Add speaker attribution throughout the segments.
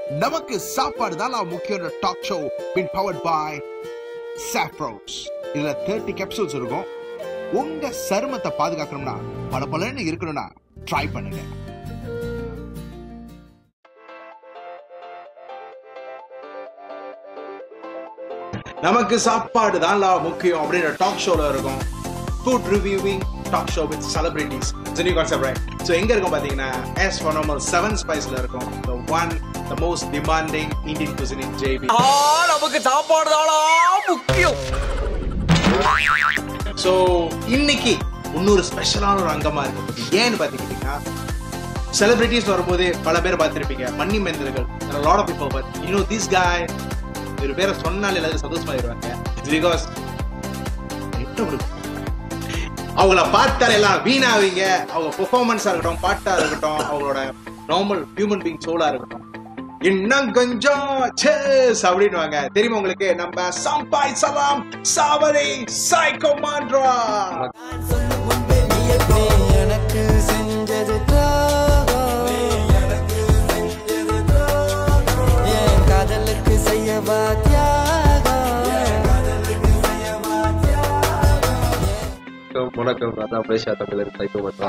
Speaker 1: நமக்கு சாப்பாடு தான் முக்கியம் talk show been powered by Saffros. இதுல 30 கேப்சூல்ஸ் இருக்கும். உங்க சருமத்தை பாதுகாக்கணும்னா பளபளன்னு இருக்கணும்னா ட்ரை பண்ணுங்க. நமக்கு சாப்பாடு தான் முக்கியம் அப்படின்ற டாக் ஷோல இருக்கும். Food reviewing talk show with celebrities. It's a new concept, right? So எங்க இருக்கும் பாத்தீங்கன்னா as for normal 7 Spiceல இருக்கும். The most demanding Indian cuisine in JB.
Speaker 2: நமக்கு சாப்பாடு தான் முக்கியம்.
Speaker 1: So இன்னைக்கு இன்னொரு ஸ்பெஷலான ஒரு அங்கமா இருக்கு. ஏன்னு பாத்தீங்கன்னா செலிபிரிட்டிஸ் வரும்போது பல பேர் பார்த்திருப்பீங்க, மன்னி மேந்தர்கள், a lot of people, but you know this guy ஒரு பேரை சொன்னாலே எல்லாரும் சந்தோஷமாயிருவாங்க. பிகாஸ் அவங்கள பார்த்தாலே எல்லாம் வீணாவீங்க. அவங்க பெர்ஃபார்மன்ஸா இருக்கட்டும், பாட்டா இருக்கட்டும், அவங்களோட நார்மல் ஹியூமன் பீயிங் சோலா இருக்கட்டும், இன்னும் கொஞ்சம் சேஸ் அப்படின்னுவாங்க. தெரியுமா உங்களுக்கு? நம்ம சம்பாய் சலாம் சாவரி சைக்கோ மாண்ட்ரா. எனக்கு செஞ்சது காதலுக்கு செய்யவா
Speaker 3: வணக்கம், ராதா பிரேஷா தமிழர் சைக்கோ மாண்ட்ரா.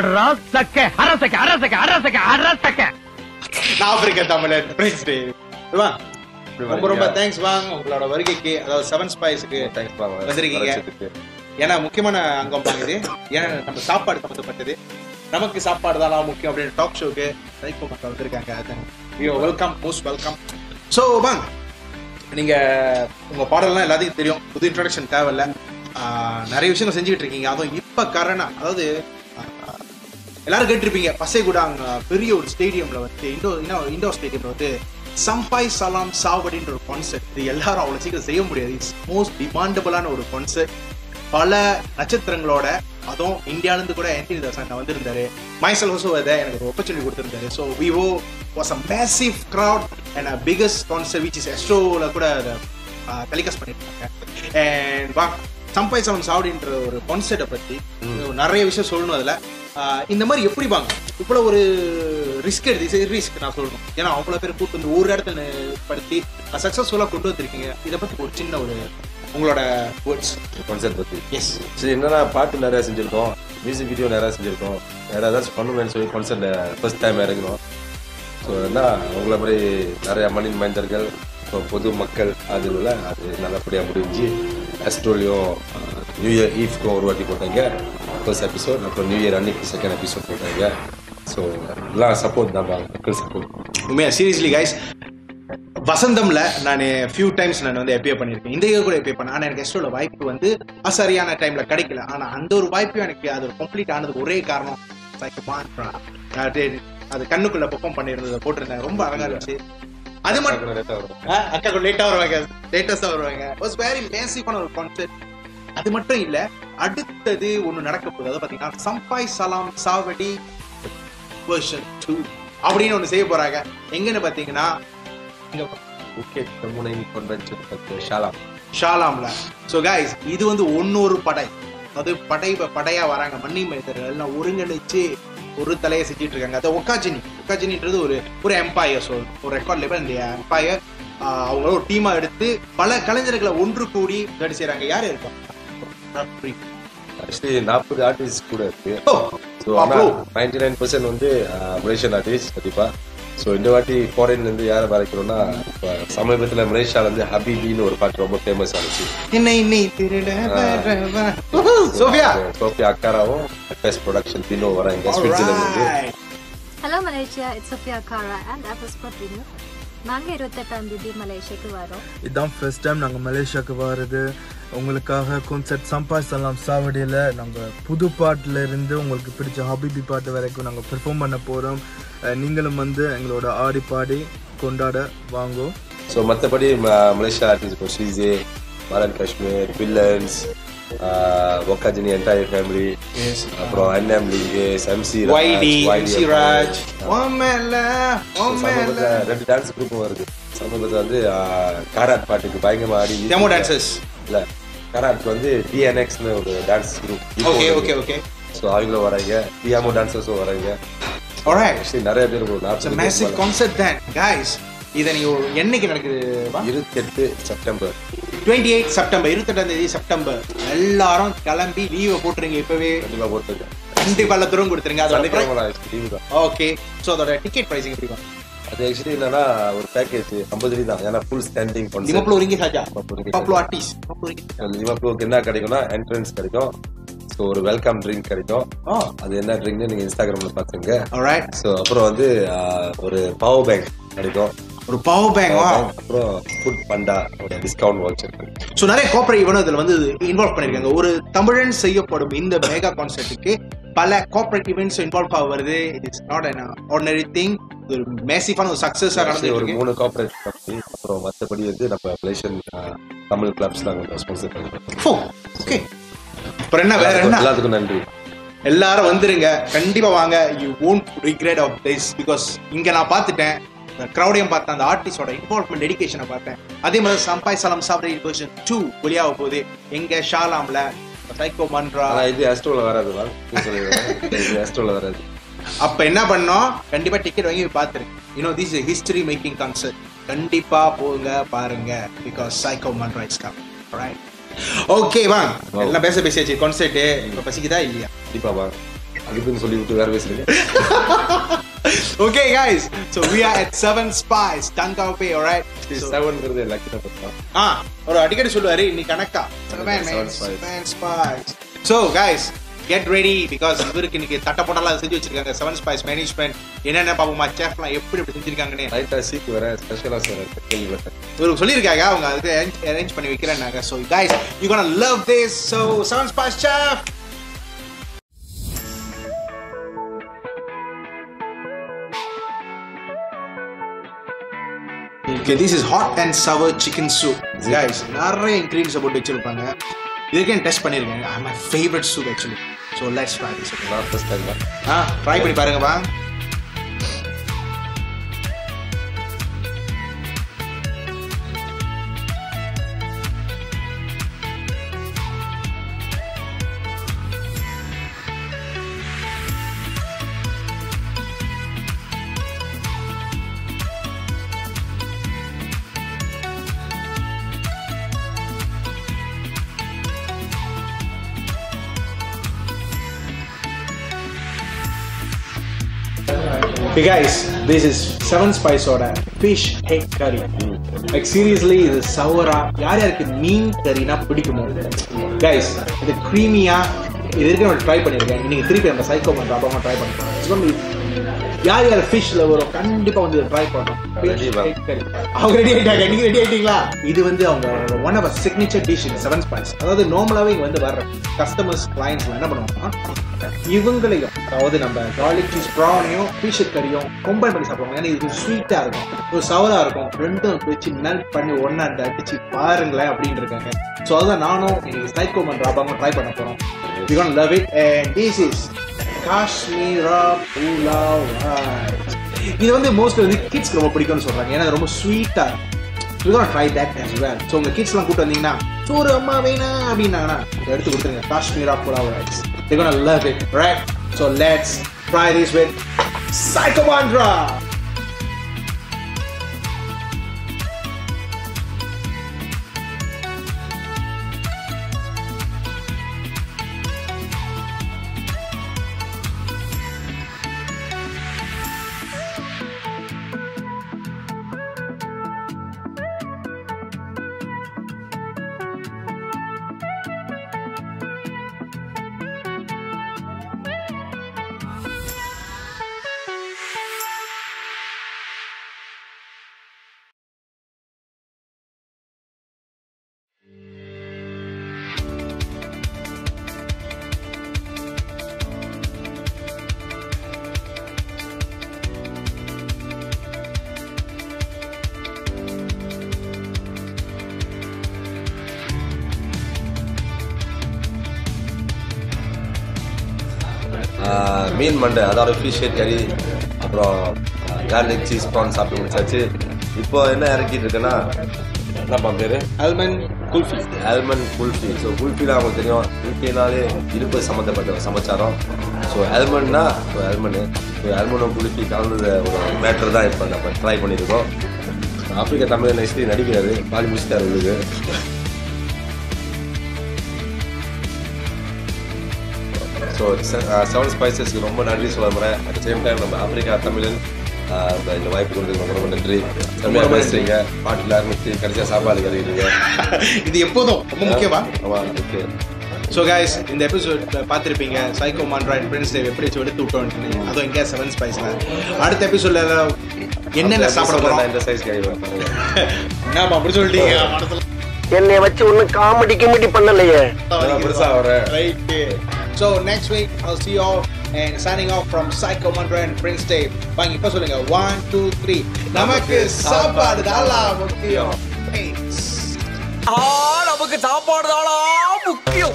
Speaker 1: ஆப்பிரிக்கன் தமிழர் பிரின்ஸ் டே. ரொம்ப ரொம்ப தேங்க்ஸ் வாங்க உங்களோட வருகைக்கு. அதாவது 7 ஸ்பைஸ்க்கு
Speaker 3: தேங்க்ஸ் வாங்க
Speaker 1: வந்திருக்கீங்க. ஏன்னா முக்கியமான அங்கம் வாங்குது. ஏன்னா நம்ம சாப்பாடு சம்பந்தப்பட்டது. நமக்கு சாப்பாடு தான் முக்கியம் அப்படின்னு டாக் ஷோக்கு சைக்கோ மாண்ட்ரா வந்திருக்காங்க. Welcome, most welcome. ஸோ வாங்க, நீங்க உங்க பாடலாம் எல்லாத்துக்கும் தெரியும், புது இன்ட்ரோடக்ஷன் தேவையில்ல. நிறைய விஷயங்கள் செஞ்சுக்கிட்டு இருக்கீங்க. அதுவும் இப்ப கரனா, அதாவது எல்லாரும் கேட்டிருப்பீங்க, பசைகுடாங் பெரிய ஒரு ஸ்டேடியம்ல வந்து இண்டோர் ஸ்டேடியம்ல வந்து சம்பாய் சலாம் சாவடின்ற ஒரு கான்செர்ட். இது எல்லாரும் அவ்வளவு சீக்கிரம் செய்ய முடியாது. இட்ஸ் மோஸ்ட் டிமாண்டபிளான ஒரு கான்செர்ட். பல நட்சத்திரங்களோட, அதுவும் இந்தியால இருந்து கூட ஆண்டனி தாசன் வந்திருந்தாரு. மைசெல்ஃப் ஆல்சோ எனக்கு ஒரு ஆப்பர்ச்சுனிட்டி கொடுத்திருந்தாரு. So Vivo was a massive crowd and a biggest concert which is எஸ்ட்ரோல கூட அதை டெலிகாஸ்ட் பண்ணிருக்காங்க. அண்ட் வா சம்பாய் சலாம் சாவடின்ற ஒரு கான்செர்ட்டை பத்தி நிறைய விஷயம் சொல்லணும். அதுல இந்த மாதிரி எப்படி வாங்க இவ்வளவு ஒரு ரிஸ்க் எடுத்து ரிஸ்க் நான் சொல்லணும். ஏன்னா அவ்வளவு பேர் கூட்டு வந்து ஒரு இடத்துல படுத்தி சக்சஸ்ஃபுல்லா கொண்டு வந்திருக்கீங்க. இதை பத்தி ஒரு சின்ன ஒரு உங்களோட வேர்ட்ஸ்
Speaker 3: கான்செப்ட் பத்தி.
Speaker 1: எஸ்
Speaker 3: சரி, என்னன்னா பாட்டு நிறைய செஞ்சிருக்கோம், மியூசிக் வீடியோ நிறைய செஞ்சிருக்கோம், வேற ஏதாச்சும் பண்ணுவேன்னு சொல்லி கான்செர்ட்ல ஃபர்ஸ்ட் டைம் இறங்கணும். ஸோ என்ன உங்களை மாதிரி நிறைய மணி மைந்தர்கள், பொது மக்கள், அது நல்லபடியாக முடிஞ்சு ஆஸ்ட்ரோலியும் நியூ இயர் ஈவ்க்கும் ஒரு வாட்டி போட்டாங்க ஃபர்ஸ்ட் எபிசோட். அப்புறம் நியூ இயர் அன்னைக்கு செகண்ட் எபிசோட் போட்டாங்க. ஸோ எல்லாம் சப்போர்ட் தான், மக்கள் சப்போர்ட்.
Speaker 1: உண்மையா சீரியஸ்லி கைஸ், வசந்தம்ல நான் ஃபியூ டைம்ஸ் நான் வந்து எப்பியர் பண்ணியிருக்கேன். இந்த இயர் கூட எப்பியர் பண்ணேன். ஆனால் எனக்கு எஸ்ட்ரோட வாய்ப்பு வந்து சரியான டைம்ல கிடைக்கல. ஆனால் அந்த ஒரு வாய்ப்பு எனக்கு அது கம்ப்ளீட் ஆனதுக்கு ஒரே காரணம் அது கண்ணுக்குள்ள பெர்ஃபார்ம் பண்ணியிருந்ததை போட்டிருந்தேன். ரொம்ப அழகா இருந்துச்சு. அது மட்டும் அக்கா லேட்டா வருவாங்க, லேட்டஸ்டா வருவாங்க. வாஸ் வெரி மேசிவான ஒரு கான்செர்ட். அது மட்டும் இல்ல, அடுத்தது ஒண்ணு நடக்க போகுது. அதாவது பாத்தீங்கன்னா சம்பாய் சலாம் சாவடி வெர்ஷன் 2 அப்படின்னு ஒண்ணு செய்ய போறாங்க. எங்கன்னு பாத்தீங்கன்னா ஷாலாம்ல. சோ கைஸ், இது வந்து ஒன்னொரு படை, அது படையா வராங்க. மன்னி மைந்தர்கள் எல்லாம் ஒருங்கிணைச்சு ஒரு தலையை செஞ்சுட்டு இருக்காங்க. அது ஒக்காஜினின்றது ஒரு எம்பையர். ஸோ ஒரு ரெக்கார்ட் லெவல் இந்த எம்பையர் அவங்கள ஒரு டீமா எடுத்து பல கலைஞர்களை ஒன்று கூடி நடி செய்யறாங்க. யாரு இருக்கா?
Speaker 3: 40 ஆர்டிஸ்ட் கூட இருக்கு. 99% வந்து மலேசியன் ஆர்டிஸ்ட் கண்டிப்பா. ஸோ இந்த வாட்டி ஃபாரின்ல இருந்து யாரை வரைக்கணும்னா, சமீபத்துல மலேசியால இருந்து ஹபிபின்னு ஒரு பாட்டு ரொம்ப ஃபேமஸ் ஆனிச்சு. சோஃபியா அக்காராவும் FS ப்ரொடக்ஷன் பின்னோ வராங்க ஸ்விட்சர்லாந்துல இருந்து.
Speaker 4: ஹலோ மலேசியா, இட்ஸ் சோஃபியா அக்காரா அண்ட் FS பின்னோ. நாங்கள் 28ஆம் தேதி மலேசியாவுக்கு வரோம்.
Speaker 5: இதுதான் ஃபர்ஸ்ட் டைம் நாங்கள் மலேசியாவுக்கு வர்றது. உங்களுக்காக கான்செர்ட் சம்பாய் சலாம் சாவடியில் நாங்கள் புது பாட்டில் இருந்து உங்களுக்கு பிடிச்ச ஹபிபி பாட்டு வரைக்கும் நாங்கள் பெர்ஃபார்ம் பண்ண போகிறோம். நீங்களும் வந்து எங்களோட ஆடி பாடி கொண்டாட வாங்கோ.
Speaker 3: ஸோ மற்றபடி மலேசியா ஆர்டிஸ்ட் ஸ்ரீஜே, மாரன் காஷ்மீர், வில்லன்ஸ், ஒக்காஜினி என்டையர் ஃபேமிலி, அப்புறம் அன்னம் லீகேஸ், MC ராஜ், 2 டான்ஸ் குரூப்பும் வருது. சமீபத்தில் வந்து காராட் பாட்டுக்கு பயங்கரமா ஆடி
Speaker 1: டெமோ டான்சர்ஸ்
Speaker 3: இல்ல, காராட்க்கு வந்து DNXன்னு ஒரு டான்ஸ் குரூப்.
Speaker 1: ஓகே.
Speaker 3: ஸோ அவங்களும் வராங்க, பியாமோ டான்சர்ஸும் வராங்க.
Speaker 1: Alright.
Speaker 3: நிறைய பேர்
Speaker 1: It's a massive concert then. Guys, இதை நீங்க என்னைக்கு நடக்குது?
Speaker 3: 28 செப்டம்பர்
Speaker 1: 28 செப்டம்பர் 28 செப்டம்பர் எல்லாரும் கிளம்பி லீவை போட்டுருங்க. இப்பவே
Speaker 3: கண்டிப்பா போட்டுருக்கேன்.
Speaker 1: கண்டிப்பா எல்லா தூரம் கொடுத்துருங்க.
Speaker 3: அதோட
Speaker 1: ஓகே. ஸோ அதோட டிக்கெட் ப்ரைஸிங் எப்படி வரும்?
Speaker 3: அது ஆக்சுவலி என்னன்னா ஒரு பேக்கேஜ் 50 தான். ஏன்னா ஃபுல் ஸ்டாண்டிங் கான்செப்ட்.
Speaker 1: லிமப்ளோ ரிங்கி சாஜா லிமப்ளோ ஆர்டிஸ்ட்
Speaker 3: லிமப்ளோக்கு என்ன கிடைக்கும்னா என்ட்ரன்ஸ் கிடைக்கும். ஸோ ஒரு வெல்கம் ட்ரிங்க் கிடைக்கும். அது என்ன ட்ரிங்க்னு நீங்க இன்ஸ்டாகிராம்ல பாத்துங்க.
Speaker 1: ஆல்ரைட்.
Speaker 3: ஸோ அப்புறம் வந்து ஒரு பவர் பேங்க் கிடைக்கும்.
Speaker 1: ஒரு பவர் பேங்க்.
Speaker 3: அப்புறம் ஃபுட் பண்டா ஒரு டிஸ்கவுண்ட் வவுச்சர்.
Speaker 1: ஸோ நிறைய கார்ப்பரேட் ஈவென்ட் இதுல வந்து இன்வால்வ் பண்ணிருக்காங்க. ஒரு தமிழன் செய்யப்படும் இந்த மெகா கான்சர்ட்டுக்கு பல கார்ப்பரேட் ஈவெண்ட்ஸ் இன்வால்வ் ஆக வருது. It's not an ordinary thing. ஒரு மேசிவான ஒரு சக்சஸா நடந்து
Speaker 3: ஒரு 3 கார்ப்பரேட் கம்பெனி. அப்புறம் மற்றபடி வந்து நம்ம மலேசியன் தமிழ் கிளப்ஸ் நாங்கள் ஸ்பான்சர் பண்ணுறோம்.
Speaker 1: ஓகே. அப்புறம் என்ன வேற என்ன?
Speaker 3: எல்லாத்துக்கும் நன்றி.
Speaker 1: எல்லாரும் வந்துருங்க, கண்டிப்பா வாங்க. You won't regret of this because இங்க நான் பார்த்துட்டேன், கிரௌடையும் பார்த்தேன், அந்த ஆர்டிஸ்டோட இன்வால்வ்மெண்ட் டெடிகேஷனை பார்த்தேன். அதே மாதிரி சம்பாய் சலம் சாப்ரி வெர்ஷன் 2 வெளியாக போகுது எங்க ஷாலாம்ல சைக்கோ மந்த்ரா.
Speaker 3: இது அஸ்ட்ரோல வராதுவா? இது அஸ்ட்ரோல வராது.
Speaker 1: அப்ப என்ன பண்ணோம்? கண்டிப்பா டிக்கெட் வாங்கி பாத்துருங்க. This is history making concert. கண்டிப்பா போங்க பாருங்க because Psycho Mantra is coming. Alright. Okay வாங்க. எல்லாம் பேசியாச்சு. கான்சர்ட் இப்ப பசிக்குதா இல்லையா?
Speaker 3: கண்டிப்பா வாங்க. அதுக்குன்னு சொல்லி விட்டு வேற பேசுறீங்க.
Speaker 1: Okay guys, so we are at 7 Spice Tangkao Bay. Alright,
Speaker 3: 7ங்கிறது லக்கி நம்பர்.
Speaker 1: ஒரு அடிக்கடி சொல்லுவாரு இன்னைக்கு கணக்கா 7 Spice. So guys, get ready because இவருக்கு இன்னைக்கு தட்ட போட்டாலாம் செஞ்சு வச்சிருக்காங்க. 7 Spice மேனேஜ்மெண்ட் என்னென்ன பாப்போமா செஃப்லாம் எப்படி செஞ்சிருக்காங்கன்னு
Speaker 3: ரைட்டா சீக்கு வேற ஸ்பெஷலா சார் கேள்விப்பட்டேன்.
Speaker 1: இவருக்கு சொல்லியிருக்காங்க, அவங்க அதுக்கு அரேஞ்ச் பண்ணி வைக்கிறேன்னாங்க. So guys, you gonna love this. So 7 Spice chef. Okay, this is hot and sour chicken soup. Guys, நிறைய ingredients போட்டு வச்சிருப்பாங்க. இதுக்கே டெஸ்ட் பண்ணிருக்கேன். My favorite soup actually. So let's try this.
Speaker 3: நான் ஃபர்ஸ்ட் டைம்
Speaker 1: ட்ரை பண்ணி பாருங்க வா. Hey guys, this is 7 Spice oda fish head curry. Like seriously, இது சவரா யார் யாருக்கு மீன் கறினா பிடிக்குமோ guys, இது creamy-ஆ இது வரைக்கும் ட்ரை பண்ணிருக்கேன். இன்னைக்கு திருப்பி அந்த சைக்கோ மந்த்ரா அப்புறமா ட்ரை பண்ணுறேன். யார் யார் ஃபிஷ் லவரோ கண்டிப்பா வந்து ட்ரை பண்ணணும். அவங்க ரெடி ஆயிட்டாங்க. நீங்க ரெடி ஆயிட்டீங்களா? இது வந்து அவங்க one of signature dish in 7 Spice. அதாவது நார்மலாவே இங்க வந்து வர்ற கஸ்டமர்ஸ் கிளைண்ட்ஸ் என்ன பண்ணுவாங்கன்னா இவங்களையும் அதாவது நம்ம garlic cheese ப்ரானையும் ஃபிஷ் கறியும் கம்பைன் பண்ணி சாப்பிடுவாங்க. ஏன்னா இது ஸ்வீட்டா இருக்கும், ஒரு சவரா இருக்கும், ரெண்டும் வச்சு மெல்ட் பண்ணி ஒன்னா அடிச்சு பாருங்களேன் அப்படின்னு இருக்காங்க. ஸோ அதுதான் நானும் இன்னைக்கு சைக்கோ மந்த்ரா ட்ரை பண்ண போறோம். You gonna love it and this is Kashmira pulao rice. இது வந்து மோஸ்ட்லி வந்து கிட்ஸ்க்கு ரொம்ப பிடிக்கும்னு சொல்றாங்க. ஏன்னா ரொம்ப ஸ்வீட்டா இருக்கும். You gonna try that as well. So உங்க கிட்ஸ்லாம் கூப்பிட்டு வந்தீங்கன்னா சோறு அம்மா வேணா அப்படின்னாங்கன்னா எடுத்து கொடுத்துருங்க Kashmira pulao rice. They're gonna love it, right? So let's try this with Psycho Mantra.
Speaker 3: மீன் மண்டை அதாவது ஃபிஷ் ஹெட் கறி அப்புறம் garlic cheese ப்ரான் சாப்பிட்டு முடிச்சாச்சு. இப்போ என்ன இறக்கிட்டு இருக்குன்னா என்னப்பா பேரு
Speaker 1: ஆல்மண்ட் குல்ஃபி.
Speaker 3: ஸோ குல்ஃபிலாம் அவங்களுக்கு தெரியும். குல்ஃபினாலே இனிப்பு சம்மந்தப்பட்ட சமாச்சாரம். ஸோ ஆல்மண்ட்னா ஆல்மண்டும் குல்ஃபி கலந்தது ஒரு மேட்டர் தான் இப்போ நம்ம ட்ரை பண்ணியிருக்கோம். ஆப்பிரிக்கா தமிழ் நைஸ்லி நடிக்கிறாரு, பாதி முடிச்சுட்டாரு உங்களுக்கு. ஸோ 7 ஸ்பைசஸ்க்கு ரொம்ப நன்றி சொல்ல போகிறேன். அட் த சேம் டைம் நம்ம ஆப்பிரிக்கா தமிழன் இந்த வாய்ப்பு கொடுத்தது ரொம்ப ரொம்ப நன்றி. செம்மையாக பேசுறீங்க, பாட்டில் ஆரம்பிச்சு கடைசியாக சாப்பாடு கிடைக்கிறீங்க.
Speaker 1: இது எப்போதும் ரொம்ப முக்கியமா.
Speaker 3: ஆமாம், ஓகே.
Speaker 1: ஸோ கைஸ், இந்த எபிசோட் பார்த்துருப்பீங்க Psycho Mantra and Prince Dave எப்படி எடுத்து விட்டோன்னு. அதுவும் எங்கே 7 ஸ்பைஸில். அடுத்த எபிசோட்ல என்னென்ன சாப்பிட போகிறோம்.
Speaker 3: இந்த சைஸ் கிடையாது.
Speaker 1: என்னப்பா அப்படி சொல்லிட்டீங்க மனசுல.
Speaker 2: என்னை வச்சு ஒன்னும் காமெடி கிமெடி பண்ணலையே.
Speaker 3: பெருசாக வரேன்.
Speaker 1: Right. So next week I'll see you all and signing off from Psycho Mandra and Prince Dave. வாங்க இப்ப சொல்லுங்க 1 2 3. நமக்கு சாப்பாடு தான் முக்கியம். Thanks.
Speaker 2: நமக்கு சாப்பாடு தான் முக்கியம்.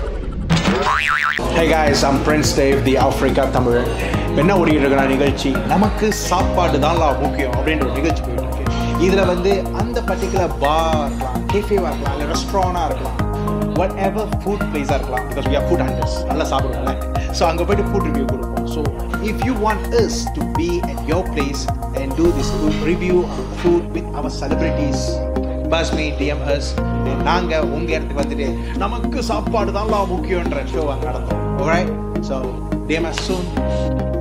Speaker 1: Hey guys, I'm Prince Dave, the Africa Tamil. என்ன ஓடிட்டு இருக்கிற நிகழ்ச்சி நமக்கு சாப்பாடு தான் முக்கியம் அப்படின்ற ஒரு நிகழ்ச்சி போயிட்டு இருக்கு. இதுல வந்து அந்த பர்டிகுலர் பார் இருக்கலாம், கேஃபேவா இருக்கலாம், இல்லை ரெஸ்டாரண்டா இருக்கலாம், வாட் எவர் ஃபுட் பிளேஸாக இருக்கலாம். Because we are food hunters, நல்லா சாப்பிடுவோம்ல. ஸோ அங்கே போய்ட்டு ஃபுட் ரிவ்யூ கொடுப்போம். So if you want us to be at your place and do this food review of food with our celebrities, buzz me, DM us. நாங்கள் உங்கள் இடத்துக்கு வந்துட்டு நமக்கு சாப்பாடு தான் முக்கியன்ற ஷோ அங்கே நடத்தும். Alright? So DM us soon.